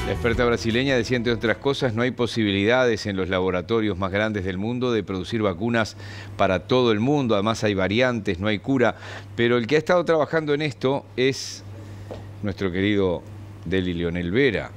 La experta brasileña decía, entre otras cosas, no hay posibilidades en los laboratorios más grandes del mundo de producir vacunas para todo el mundo. Además hay variantes, no hay cura. Pero el que ha estado trabajando en esto es nuestro querido Deli Leonel Vera.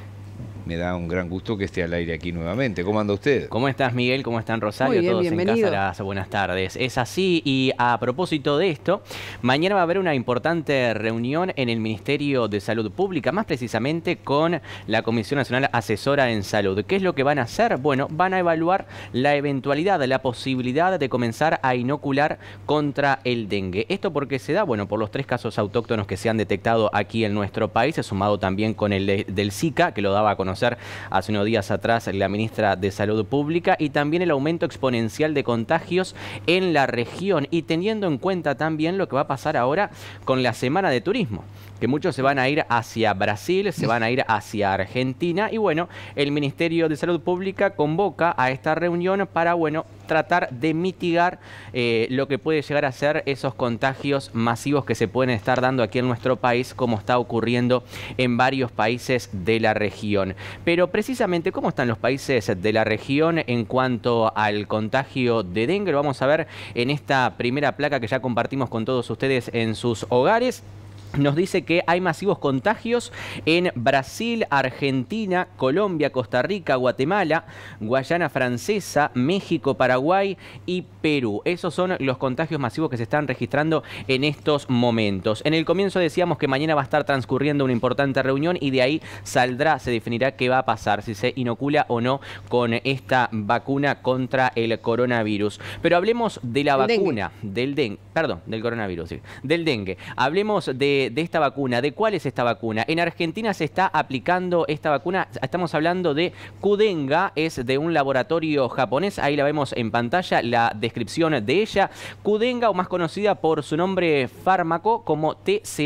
Me da un gran gusto que esté al aire aquí nuevamente. ¿Cómo anda usted? ¿Cómo estás, Miguel? ¿Cómo están, Rosario? Muy bien, todos bienvenido. en casa, buenas tardes. Es así, y a propósito de esto, mañana va a haber una importante reunión en el Ministerio de Salud Pública, más precisamente con la Comisión Nacional Asesora en Salud. ¿Qué es lo que van a hacer? Bueno, van a evaluar la eventualidad, la posibilidad de comenzar a inocular contra el dengue. ¿Esto por qué se da? Bueno, por los 3 casos autóctonos que se han detectado aquí en nuestro país, sumado también con el del Zika, que lo daba a conocer hace unos días atrás la ministra de Salud Pública, y también el aumento exponencial de contagios en la región, y teniendo en cuenta también lo que va a pasar ahora con la Semana de Turismo, que muchos se van a ir hacia Brasil, se van a ir hacia Argentina, y bueno, el Ministerio de Salud Pública convoca a esta reunión para, bueno, tratar de mitigar lo que puede llegar a ser esos contagios masivos que se pueden estar dando aquí en nuestro país, como está ocurriendo en varios países de la región. Pero precisamente, ¿cómo están los países de la región en cuanto al contagio de dengue? Lo vamos a ver en esta primera placa que ya compartimos con todos ustedes en sus hogares. Nos dice que hay masivos contagios en Brasil, Argentina, Colombia, Costa Rica, Guatemala, Guayana Francesa, México, Paraguay y Perú. Esos son los contagios masivos que se están registrando en estos momentos. En el comienzo decíamos que mañana va a estar transcurriendo una importante reunión y de ahí saldrá, se definirá qué va a pasar, si se inocula o no con esta vacuna contra el coronavirus. Pero hablemos de la vacuna, del dengue, perdón, del coronavirus, sí, del dengue. Hablemos de esta vacuna. ¿De cuál es esta vacuna? En Argentina se está aplicando esta vacuna. Estamos hablando de Qdenga, es de un laboratorio japonés. Ahí la vemos en pantalla, la descripción de ella. Qdenga, o más conocida por su nombre fármaco como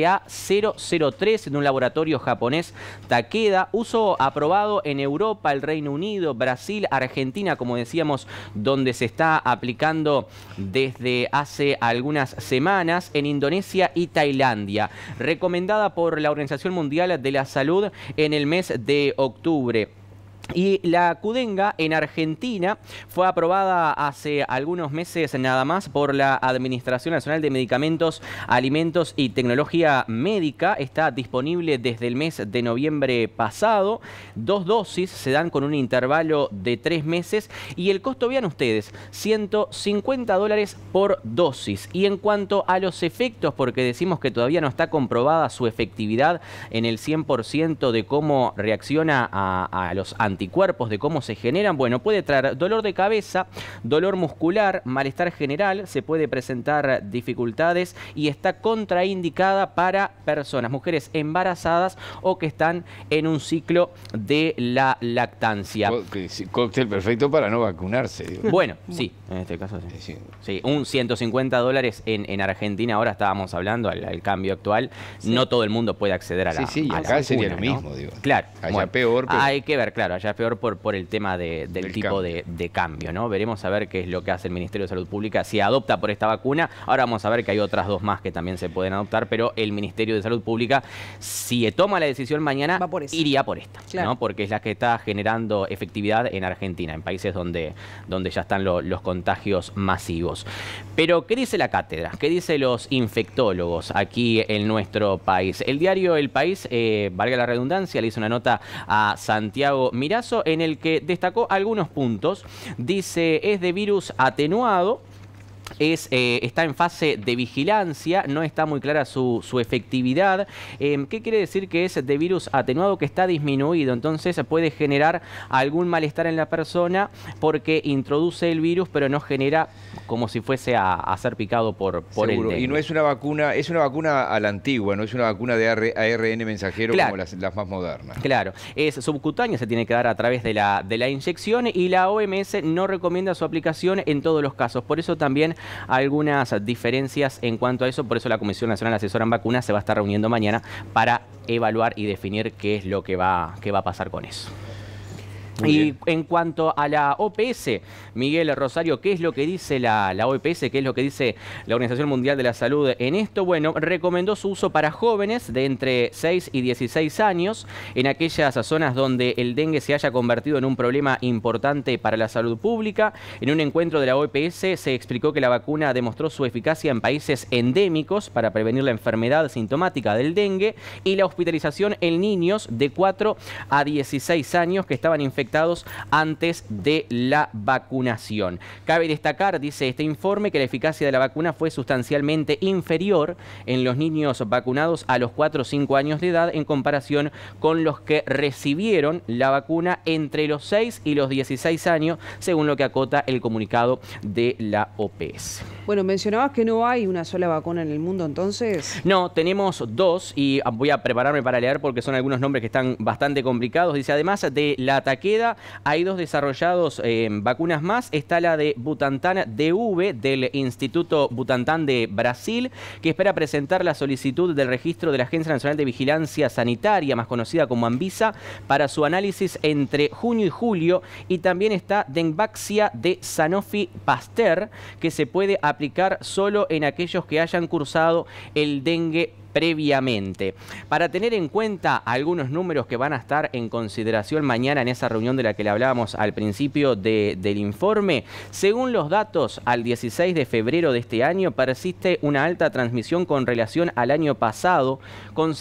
TCA-003, de un laboratorio japonés Takeda. Uso aprobado en Europa, el Reino Unido, Brasil, Argentina, como decíamos, donde se está aplicando desde hace algunas semanas, en Indonesia y Tailandia. Recomendada por la Organización Mundial de la Salud en el mes de octubre. Y la Qdenga en Argentina fue aprobada hace algunos meses nada más por la Administración Nacional de Medicamentos, Alimentos y Tecnología Médica. Está disponible desde el mes de noviembre pasado. 2 dosis se dan con un intervalo de 3 meses. Y el costo, vean ustedes, $150 por dosis. Y en cuanto a los efectos, porque decimos que todavía no está comprobada su efectividad en el 100% de cómo reacciona a los anticuerpos, de cómo se generan, bueno, puede traer dolor de cabeza, dolor muscular, malestar general, se puede presentar dificultades y está contraindicada para personas, mujeres embarazadas o que están en un ciclo de la lactancia. Cóctel perfecto para no vacunarse. Digo. Bueno, sí, en este caso sí. Sí, un $150 en Argentina, ahora estábamos hablando, al cambio actual, sí. No todo el mundo puede acceder a la Sí, a acá la sería vacuna, lo mismo, ¿no? digo. Claro. Allá bueno, peor. Pero... Hay que ver, claro, allá es peor por el tema del tipo cambio. de cambio, ¿no? Veremos a ver qué es lo que hace el Ministerio de Salud Pública, si adopta por esta vacuna. Ahora vamos a ver que hay otras 2 más que también se pueden adoptar, pero el Ministerio de Salud Pública, si toma la decisión mañana, iría por esta, claro, ¿no? Porque es la que está generando efectividad en Argentina, en países donde ya están los contagios masivos. Pero, ¿qué dice la cátedra? ¿Qué dicen los infectólogos aquí en nuestro país? El diario El País, valga la redundancia, le hizo una nota a Santiago Mirazo en el que destacó algunos puntos. Dice, es de virus atenuado. Está en fase de vigilancia, no está muy clara su efectividad. ¿Qué quiere decir que es de virus atenuado? Que está disminuido, entonces puede generar algún malestar en la persona porque introduce el virus, pero no genera como si fuese a ser picado por el dengue. Y no es una vacuna, es una vacuna a la antigua, no es una vacuna de ARN mensajero, claro, como las más modernas. Claro, es subcutánea, se tiene que dar a través de la inyección, y la OMS no recomienda su aplicación en todos los casos. Por eso también algunas diferencias en cuanto a eso, por eso la Comisión Nacional Asesora en Vacunas se va a estar reuniendo mañana para evaluar y definir qué es lo que va a pasar con eso. Y en cuanto a la OPS, Miguel Rosario, ¿qué es lo que dice la OPS? ¿Qué es lo que dice la Organización Mundial de la Salud en esto? Bueno, recomendó su uso para jóvenes de entre 6 y 16 años en aquellas zonas donde el dengue se haya convertido en un problema importante para la salud pública. En un encuentro de la OPS se explicó que la vacuna demostró su eficacia en países endémicos para prevenir la enfermedad sintomática del dengue y la hospitalización en niños de 4 a 16 años que estaban infectados antes de la vacunación. Cabe destacar, dice este informe, que la eficacia de la vacuna fue sustancialmente inferior en los niños vacunados a los 4 o 5 años de edad en comparación con los que recibieron la vacuna entre los 6 y los 16 años, según lo que acota el comunicado de la OPS. Bueno, mencionabas que no hay una sola vacuna en el mundo, entonces. No, tenemos dos y voy a prepararme para leer porque son algunos nombres que están bastante complicados. Dice, además de la taqueda, hay dos desarrollados vacunas más. Está la de Butantan DV del Instituto Butantan de Brasil, que espera presentar la solicitud del registro de la Agencia Nacional de Vigilancia Sanitaria, más conocida como Anvisa, para su análisis entre junio y julio. Y también está Dengvaxia de Sanofi Pasteur, que se puede aplicar solo en aquellos que hayan cursado el dengue previamente. Para tener en cuenta algunos números que van a estar en consideración mañana en esa reunión de la que le hablábamos al principio del informe, según los datos al 16 de febrero de este año persiste una alta transmisión con relación al año pasado, con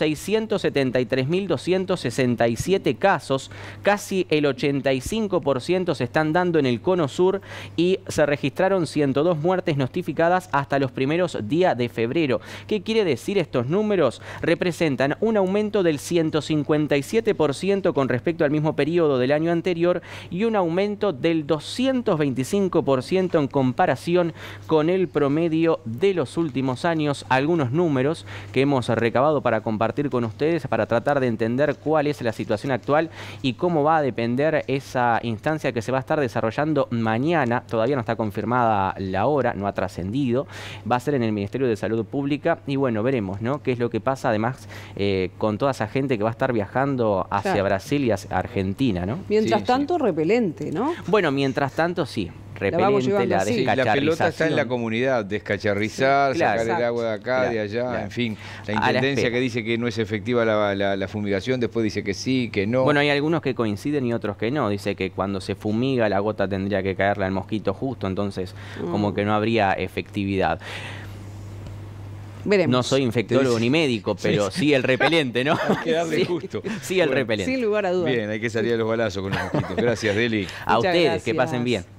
673.267 casos, casi el 85% se están dando en el cono sur y se registraron 102 muertes notificadas hasta los primeros días de febrero. ¿Qué quiere decir estos números? Representan un aumento del 157% con respecto al mismo periodo del año anterior y un aumento del 225% en comparación con el promedio de los últimos años. Algunos números que hemos recabado para compartir con ustedes para tratar de entender cuál es la situación actual y cómo va a depender esa instancia que se va a estar desarrollando mañana. Todavía no está confirmada la hora, no ha trascendido. Va a ser en el Ministerio de Salud Pública y bueno, veremos, ¿no?, qué es lo que pasa además con toda esa gente que va a estar viajando hacia Brasil y hacia Argentina, ¿no? Mientras tanto, repelente, ¿no? Bueno, mientras tanto, sí. Repelente, la descacharrización. La pelota está en la comunidad, descacharrizar, sacar el agua de acá, de allá, en fin. La intendencia que dice que no es efectiva la fumigación, después dice que sí, que no. Bueno, hay algunos que coinciden y otros que no. Dice que cuando se fumiga la gota tendría que caerle al mosquito justo, entonces como que no habría efectividad. Veremos. No soy infectólogo ni médico, pero sí el repelente, ¿no? Hay que darle justo. Sí, el repelente. Sin lugar a dudas. Bien, hay que salir a los balazos con los mosquitos. Gracias, Deli. A ustedes, que pasen bien.